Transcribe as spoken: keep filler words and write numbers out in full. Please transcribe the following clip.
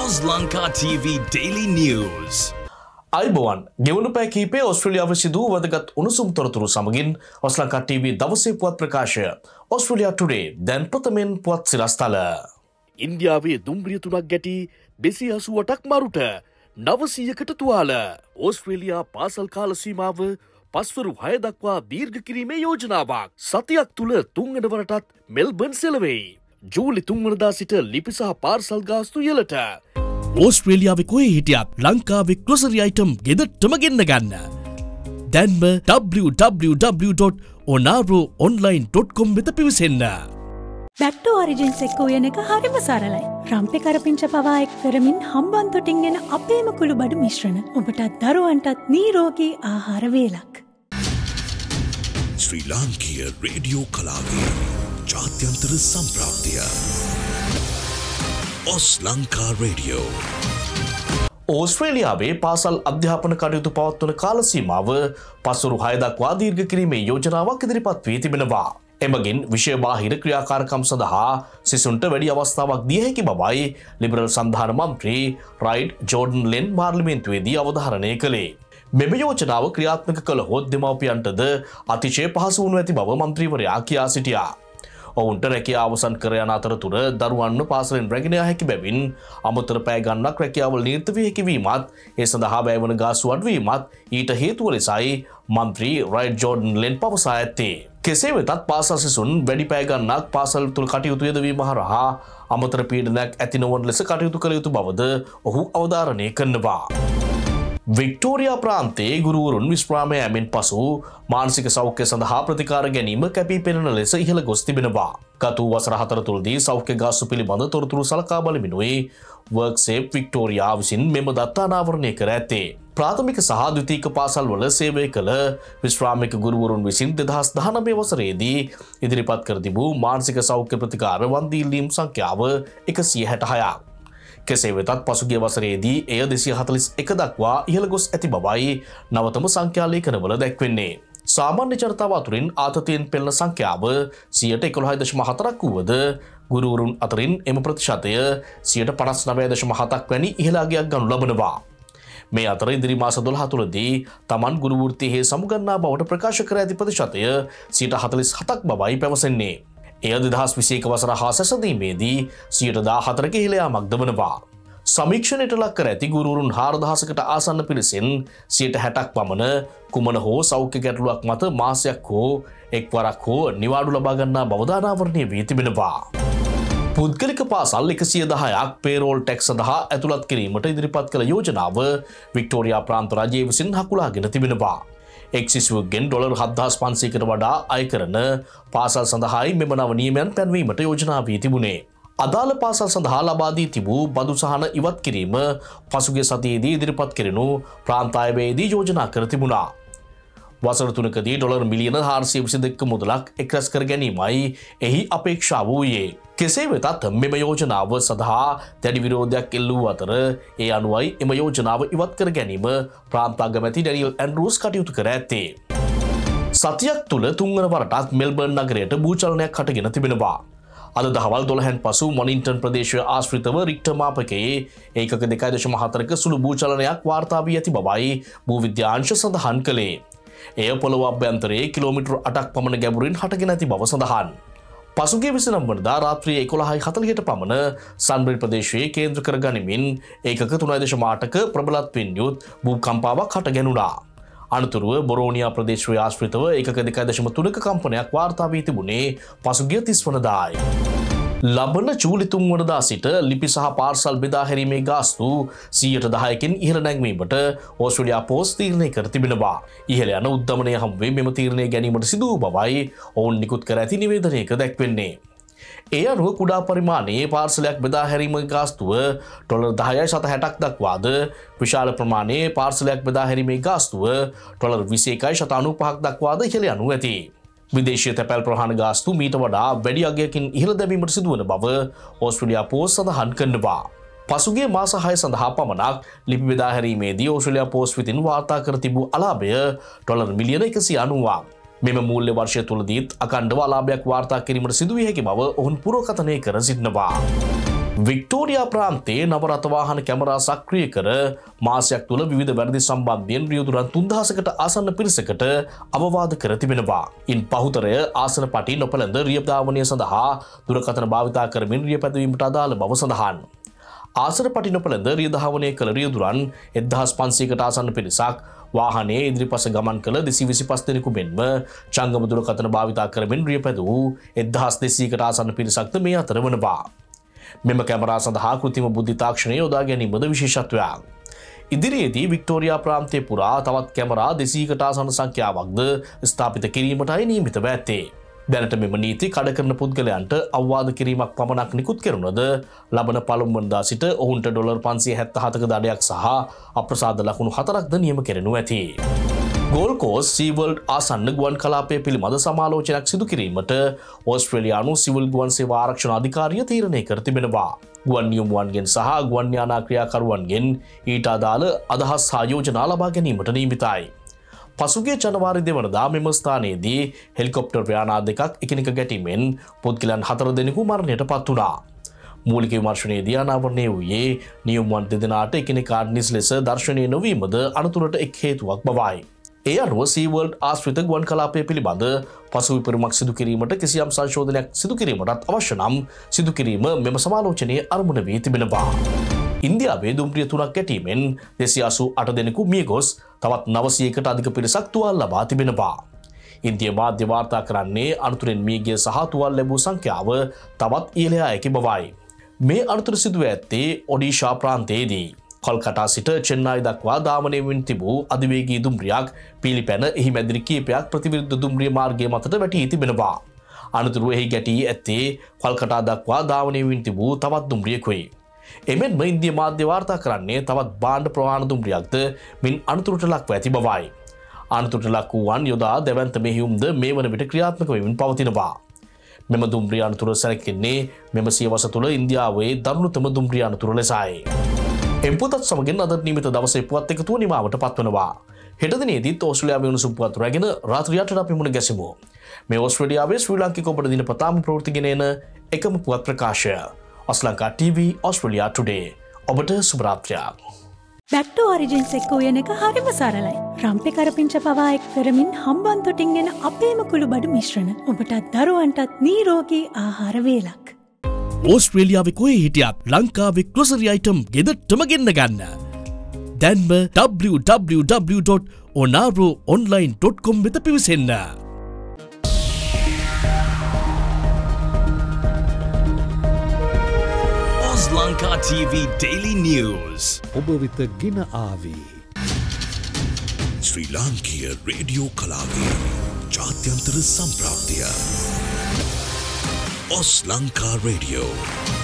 Oz Lanka T V Daily News. අයිබෝවන් ගෙවුණු පැය කිහිපයේ ඕස්ට්‍රේලියාව සිදු වදගත් උණුසුම් තොරතුරු සමගින් ඔස් ලංකා ටීවී දවසේ පුවත් ප්‍රකාශය ඔස්ට්‍රේලියා ටුඩේ දැන් ප්‍රථමයෙන් පුවත් සිරස්තල. ඉන්දියාවේ දුම්රිය තුනක් ගැටි දෙසිය අසූවටක් මරුට නවසීයකට තුවාල. ඕස්ට්‍රේලියා පාසල් කාල සීමාව පස්වරු හය දක්වා දීර්ඝ කිරීමේ යෝජනාවක්. සතියක් තුළ තුන්වන වරටත් මෙල්බර්න් සෙලවෙයි. ජූලි තුන්වනදා සිට ලිපි සහ පාර්සල් ගාස්තු ඉහළට. ඕස්ට්‍රේලියාවේ කොහේ හිටියත් ලංකාවේ ග්‍රොසරි අයිටම් ගෙදරටම ගෙන්න ගන්න. දැන්ම w w w dot onaro online dot com වෙත පිවිසෙන්න. Back to Origins එක්ක උයන එක හරිම සරලයි. රම්පේ කරපිංච පවා එක් කරමින් හම්බන් තොටින් එන අපේම කුළුබඩු මිශ්‍රණ ඔබටත් දරුවන්ටත් නිරෝගී ආහාර වේලක්. ශ්‍රී ලාංකීය රේඩියෝ කලාවේ ජාත්‍යන්තර සම්ප්‍රාප්තිය. ඔස් ලංකා රේඩියෝ. ඕස්ට්‍රේලියාවේ පාසල් අධ්‍යාපන කටයුතු පවත්වන කාල සීමාව පස්වරු හය දක්වා දීර්ඝ කිරීමේ යෝජනාවක් ඉදිරිපත් වී තිබෙනවා. එමගින් විෂය බාහිර ක්‍රියාකාරකම් සඳහා සිසුන්ට වැඩි අවස්ථාවක් දිය හැකි බවයි ලිබරල් සන්ධාන මන්ත්‍රී රයිඩ් ජෝඩන් ලෙන් පාර්ලිමේන්තුවේදී අවධාරණය කළේ. මෙම යෝජනාව ක්‍රියාත්මක කළහොත් දෙමව්පියන්ටද අතිශය පහසු වනු ඇති බව මන්ත්‍රීවරයා කියා සිටියා. ඔවුන්ට රැකියාව අවසන් කර යන අතරතුර දරුවන්ව පාසලෙන් රැගෙන යා හැකි බැවින් අමතර පැය ගණනක් රැකියාවල නිරත විය හැකි වීමත් ඒ සඳහා වැය වන ගාස්තු අඩුවීමත් ඊට හේතුව ලෙසයි මන්ත්‍රී රයිඩ් ජෝඩන් ලෙන් පවසා ඇත්තේ. කෙසේ වෙතත් පාසල් සිසුන් වැඩි පැය ගණනක් පාසල් තුළ කටයුතු යෙදවීම හරහා අමතර පීඩනයක් ඇති නොවන ලෙස කටයුතු කළ යුතු බවද ඔහු අවධාරණය කරනවා. වික්ටෝරියා ප්‍රාන්තයේ ගුරුවරුන් විශ්‍රාමය යෑමෙන් පසු මානසික සෞඛ්‍ය සඳහා ප්‍රතිකාර ගැනීම කැපී පෙනෙන ලෙස ඉහළ ගොස් තිබෙනවා. ගත වූ වසර හතර තුළදී සෞඛ්‍ය ගාස්තු පිළිබඳ තොරතුරු සලකා බලමිනුයි වර්ක්සේප් වික්ටෝරියා විසින් මෙම දත්ත අනාවරණය කර ඇත්තේ. ප්‍රාථමික සහ ද්විතීක පාසල්වල සේවය කළ විශ්‍රාමික ගුරුවරුන් විසින් දෙදහස් දහනවය වසරේදී ඉදිරිපත් කර තිබූ මානසික සෞඛ්‍ය ප්‍රතිකාර වන්දීල්ලීම් සංඛ්‍යාව එකසිය හැටහයක්. කෙසේ වෙතත් පසුගිය වසරේදී එය දෙසිය හතළිස් එක දක්වා ඉහළ ගොස් ඇති බවයි නවතම සංඛ්‍යා ලේඛනවල දැක්වෙන්නේ. සාමාන්‍ය ජනතාව අතුරින් ආතතියෙන් පෙළෙන සංඛ්‍යාව සියයට එකොළහ දශම හතරක් වුවද ගුරුවරුන් අතරින් එම ප්‍රතිශතය සියයට පනස් නවය දශම හතක් වැනි ඉහළ අගයක් ගනු ලබනවා. මේ අතර ඉදිරි මාස දොළහ තුළදී තමන් ගුරු වෘත්තියේ සමුගන්නා බවට ප්‍රකාශ කර ඇති ප්‍රතිශතය සියයට හතළිස් හතක් බවයි පැවසෙන්නේ. එය දෙදහස් විසිඑක වසර හා සැසඳීමේදී සියයට දාහතරක ඉහළ යාමක් දමනවා. සමීක්ෂණයට ලක් කර ඇති ගුරුවරුන් හාරදහසකට ආසන්න පිරිසෙන් සියයට හැටක් පමණ කුමන හෝ සෞඛ්‍ය ගැටලුවක් මත මාසයක් හෝ එක්වරක් හෝ නිවාඩු ලබා ගන්නා බව අනාවරණය වී තිබෙනවා. පුද්ගලික පාසල් එකසිය දහයක් පේරෝල් ටැක්ස් සඳහා ඇතුළත් කිරීමට ඉදිරිපත් කළ යෝජනාව වික්ටෝරියා ප්‍රාන්ත රජය විසින් හකුලාගෙන තිබෙනවා. එක් සිසුවෙකුගෙන් ඩොලර් හත්දාස් පන්සීයකට වඩා අය කරන පාසල් සඳහායි මෙම නව නියමයන් පැනවීමට යෝජනා වී තිබුණේ. අදාළ පාසල් සඳහා ලබා දී තිබූ බදු සහන ඉවත් කිරීම පසුගිය සතියේදී ඉදිරිපත් කෙරෙනු ප්‍රාන්ත අයවැයේදී යෝජනා කර තිබුණා. වසර තුනකදී ඩොලර් මිලියන හාරසිය විසි දෙක මුදලක් එක්රැස් කර ගැනීමයි එහි අපේක්ෂාව වූයේ. කෙසේ වෙතත් මෙම යෝජනාව සඳහා දැඩි විරෝධයක් එල්ල වූ අතර ඒ අනුවයි එම යෝජනාව ඉවත් කර ගැනීම ප්‍රාන්ත අගමැති ඩැනියල් ඇන්ඩ්‍රූස් කටයුතු කර ඇත්තේ. සතියක් තුළ තුන්වන වරටත් මෙල්බර්න් නගරයට භූචලනයක් හටගෙන තිබෙනවා. අද දහවල් දොළහෙන් පසු මොනින්ටන් ප්‍රදේශය ආශ්‍රිතව රික්ටර් මාපකයේ ඒකක දෙකයි දශම හතරක සුළු භූචලනයක් වාර්තා වී ඇති බවයි භූවිද්‍යාංශ සඳහන් කළේ. එය පොළොව අභ්‍යන්තරයේ කිලෝමීටර් අටක් පමණ ගැඹුරින් හටගෙන ඇති බව සඳහන්. පසුගිය විසිනම වනදා රාත්‍රියේ එකොළහයි හතළිහට පමණ සන්බරි ප්‍රදේශයේ කේන්ද්‍ර කර ගනිමින් ඒකක තුනයි දශම අටක ප්‍රබලත්වයෙන් යුත් භූකම්පාවක් හට ගැනුණා. අනතුරුව බොරෝනියා ප්‍රදේශයේ ආශ්‍රිතව ඒකක දෙකයි දශම තුනක කම්පනයක් වාර්තා වී තිබුණේ පසුගිය තිස් වනදායි. ලබන ජූලි තුන්වනදා සිට ලිපි සහ පාර්සල් බෙදා හැරීමේ ගාස්තු සියයට දහයකින් ඉහළ නැංවීමට ඕස්ට්‍රේලියා පෝස්ට් තීරණය කර තිබෙනවා. ඉහළ යන උද්ධමනය හමුවේ මෙම තීරණය ගැනීමට සිදු වූ බවයි ඔවුන් නිකුත් කර ඇති නිවේදනයක දැක්වෙන්නේ. ඒ අනුව කුඩා පරිමාණයේ පාර්සලයක් බෙදා හැරීමේ ගාස්තුව ඩොලර් දහයයි සත හැටක් දක්වාද විශාල ප්‍රමාණයේ පාර්සලයක් බෙදා හැරීමේ ගාස්තුව ඩොලර් විසි එකයි සත අනූපහක් දක්වාද ඉහළ යනු ඇති. විදේශීය තැපැල් ප්‍රහාණ ගාස්තු මීට වඩා වැඩි අගයකින් ඉහළ දැමීමට සිදුවන බව ඕස්ට්‍රේලියා පෝස්ට් සඳහන් කරනවා. පසුගිය මාස හය සඳහා පමණක් ලිපි බෙදා හැරීමේදී ඕස්ට්‍රේලියා පෝස්ට් විසින් වාර්තා කර තිබූ අලාභය ඩොලර් මිලියන එකසිය අනූවක්. මෙම මූල්‍ය වර්ෂය තුළදීත් අකණ්ඩව අලාභයක් වාර්තා කිරීමට සිදුවිය හැකි බව ඔවුන් පුරෝකථනය කර සිටිනවා. වික්ටෝරියා ප්‍රාන්තයේ නවරත වාහන කැමරා සක්‍රිය කර මාසයක් තුළ විවිධ වැරදි සම්බන්ධයෙන් රියදුරන් තුන්දහසකට ආසන්න පිරිසකට අවවාද කර තිබෙනවා. ඉන් පහුතරය ආසන පටි නොපැළඳ රිය ධාවනය සඳහා දුරකථන භාවිතා කරමින් රිය පැදවීමට අදාළ බව සඳහන්. ආසන පටි නොපැළඳ රිය ධාවනය කළ රියදුරන් එක්දහස් පන්සීයකට ආසන්න පිරිසක් වාහනයේ ඉදිරිපස ගමන් කළ දෙසිය විසිපස් දෙනෙකු මෙන්ම ජංගම දුරකථන භාවිතා කරමින් රිය පැදවූ එක්දහස් දෙසීයකට ආසන්න පිරිසක්ද මේ අතර වනවා. මෙම කැමරා සඳහා කෘතිම බුද්ධි තාක්ෂණය යොදා ගැනීමද විශේෂත්වයක්. ඉදිරියේදී වික්ටෝරියා ප්‍රාන්තය පුරා තවත් කැමරා දෙසීයකට ආසන්න සංඛ්‍යාවක්ද ස්ථාපිත කිරීමටයි නියමිතව ඇත්තේ. දැනට මෙම නීති කඩ කරන පුද්ගලයන්ට අවවාද කිරීමක් පමණක් නිකුත් කෙරුණද ලබන පළමු වනදා සිට ඔවුන්ට ඩොලර් පන්සිය හැත්තෑ හතක දඩයක් සහ අප්‍රසාද ලකුණු හතරක්ද නියම කෙරෙනු ඇති. ගෝල් කෝස් සීවර්ල්ඩ් ආසන්න ගුවන් කලාපය පිළිබඳ සමාලෝචනයක් සිදු කිරීමට ඕස්ට්‍රේලියානු සිවිල් ගුවන් සේවා ආරක්ෂණ අධිකාරිය තීරණය කර තිබෙනවා. ගුවන් නියමුවන්ගෙන් සහ ගුවන් යානා ක්‍රියාකරුවන්ගෙන් ඊට අදාළ අදහස් හා යෝජනා ලබා ගැනීමට නියමිතයි. පසුගිය ජනවාරි දෙවනදා මෙම ස්ථානයේදී හෙලිකොප්ටර් යානා දෙකක් එකිනෙක ගැටීමෙන් පුද්ගලයන් හතර දෙනෙකු මරණයට පත් වුණා. මූලික විමර්ශනයේදී අනාවරණය වූයේ නියමුවන් දෙදෙනාට එකිනෙකාට නිසි ලෙස දර්ශනය නොවීමද අනතුරට එක් හේතුවක් බවයි. ඒ අනුව සීවර්ල්ඩ් ආශ්‍රිත ගුවන් කලාපය පිළිබඳ පසු විපරමක් සිදු කිරීමට කිසියම් සංශෝධනයක් සිදු කිරීමටත් අවශ්‍ය නම් සිදු කිරීම මෙම සමාලෝචනයේ අරමුණ වී තිබෙනවා. ඉන්දියාවේ දුම්රිය තුනක් ගැටීමෙන් දෙසිය අසූ අට දෙනෙකු මිය ගොස් තවත් නවසීයකට අධික පිරිසක් තුවාල ලබා තිබෙනවා. ඉන්දිය මාධ්‍ය වාර්තා කරන්නේ අනතුරෙන් මියගිය සහ තුවාල ලැබූ සංඛ්‍යාව තවත් ඉහළ යා හැකි බවයි. මේ අනතුර සිදුව ඇත්තේ ඔඩීෂා ප්‍රාන්තයේදී. කොල්කටා සිට චෙන්නයි දක්වා දාමනය වෙමින් තිබූ අධිවේගී දුම්රියක් පිළිපැන එහි මැදිරි කීපයක් ප්‍රතිවිරුද්ධ දුම්රිය මාර්ගය මතට වැටී තිබෙනවා. අනතුරුව එහි ගැටී ඇත්තේ කොල්කටා දක්වා දාමනය වෙමින් තිබූ තවත් දුම්රියකුයි. එමෙන්ම ඉන්දිය මාධ්‍ය වාර්තා කරන්නේ තවත් භාණ්ඩ ප්‍රවාහන දුම්රියක්ද මින් අනතුරට ලක්ව ඇති බවයි. අනතුරට ලක් වූවන් යොදා දැවැන්ත මෙහෙයුම්ද මේ වන විට ක්‍රියාත්මක වෙමින් පවතිනවා. මෙම දුම්රිය අනතුර සැලකෙන්නේ මෙම සියවස තුළ ඉන්දියාවේ දරුණුතම දුම්රිය අනතුර ලෙසයි. එම්පොතත් සමගින් අද නියමිත දවසේ පුවත් එකතුව නිමාවට පත්වනවා. හෙට දිනේදීත් ඕස්ට්‍රේලියාවේ උණුසුම් පුවත් රැගෙන රාත්‍රී අටට අපි මුණ ගැසෙමු. මේ ඕස්ට්‍රේලියාවේ ශ්‍රී ලාංකික ඔබට දිනපතාම ප්‍රවෘත්ති ගෙන එන එකම පුවත් ප්‍රකාශය. Ozlanka TV Australia today. ඔබට සුබ රාත්‍රියක්. බැක් ටු ඔරිජින්ස් එක්ක උයන එක හරිම සරලයි. රම්පේ කරපිංච පවා එක් කරමින් හම්බන් තොටින් එන අපේම කුළු බඩු මිශ්‍රණ ඔබටත් දරුවන්ටත් නිරෝගී ආහාර වේලක්. ඕස්ට්‍රේලියාවේ කොහේ හිටියත් ලංකාවේ ග්‍රොසරි අයිටම් ගෙදරටම ගෙන්න ගන්න. දැන්ම W W W dot Onaro online dot com වෙත පිවිසෙන්න. Lanka T V Daily News. ඔබ වෙත ගෙන ආවේ ශ්‍රී ලාංකීය රේඩියෝ කලාවේ ජාත්‍යන්තර සම්ප්‍රාප්තිය. Os Lanka Radio.